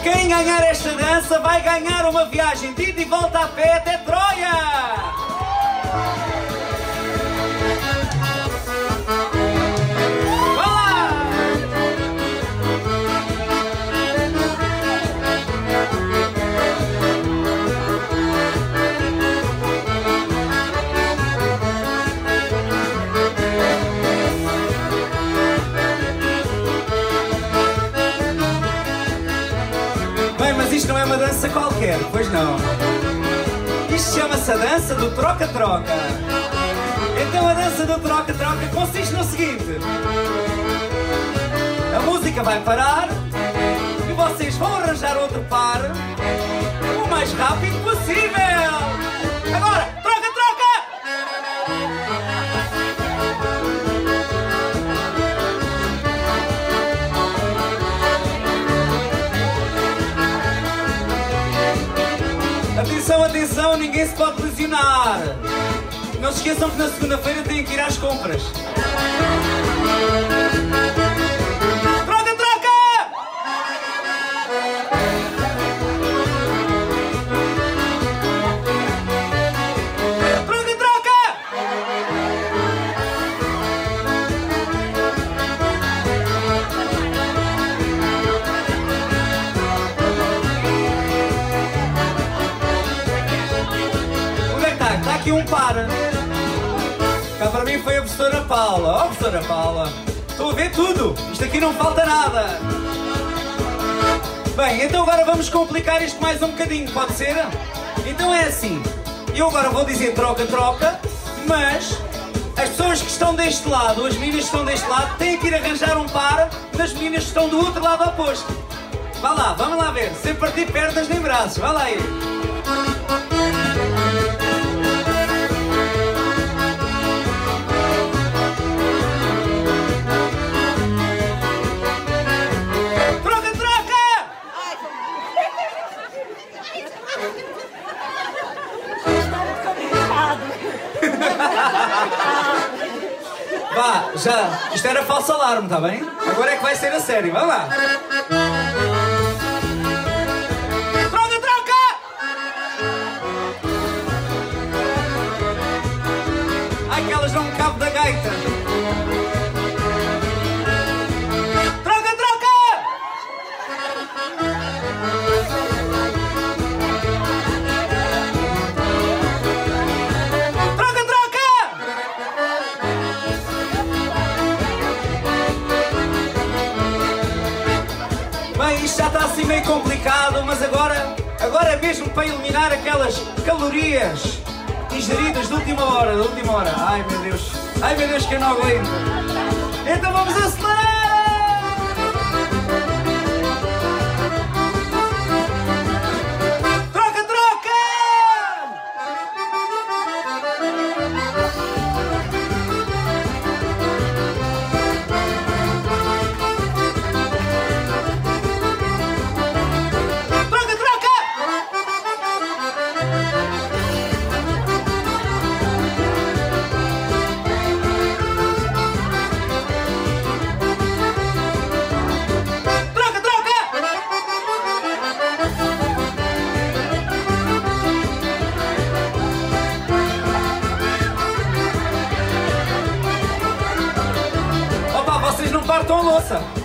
Quem ganhar esta dança vai ganhar uma viagem de ida e volta a pé até Troia! Isto não é uma dança qualquer, pois não. Isto chama-se a dança do troca-troca. Então a dança do troca-troca consiste no seguinte: a música vai parar e vocês vão arranjar outro par o mais rápido possível. Agora, troca-troca! Atenção, atenção, ninguém se pode lesionar. Não se esqueçam que na segunda-feira têm que ir às compras. Troca, troca! Troca, troca! Está aqui um par. Cá para mim foi a professora Paula. Ó, professora Paula, estou a ver tudo. Isto aqui não falta nada. Bem, então agora vamos complicar isto mais um bocadinho, pode ser? Então é assim. Eu agora vou dizer troca-troca, mas as pessoas que estão deste lado, as meninas que estão deste lado, têm que ir arranjar um par das meninas que estão do outro lado oposto. Vá lá, vamos lá ver. Sem partir pernas nem braços. Vá lá aí. Vá, já, isto era falso alarme, está bem? Agora é que vai ser a sério, vá lá! Troca, troca! Ai, que elas dão um cabo da gaita! Troca, troca! Troca, troca! Bem, isto já está assim meio complicado, mas agora é mesmo para eliminar aquelas calorias ingeridas de última hora, Ai meu Deus que eu não aguento. Então vamos acelerar! Troca, troca! Vocês não partam a louça.